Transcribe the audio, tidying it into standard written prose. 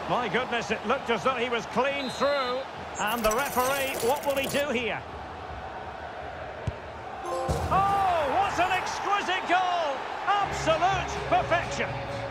My goodness, it looked as though he was clean through. And the referee, what will he do here? Oh, what an exquisite goal! Absolute perfection.